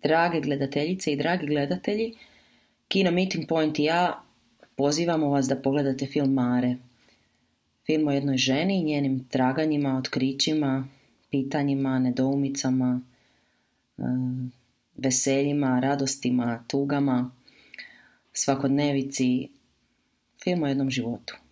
Drage gledateljice i dragi gledatelji, Kino Meeting Point i ja pozivamo vas da pogledate film Mare. Film o jednoj ženi i njenim traganjima, otkrićima, pitanjima, nedoumicama, veseljima, radostima, tugama, svakodnevici. Film o jednom životu.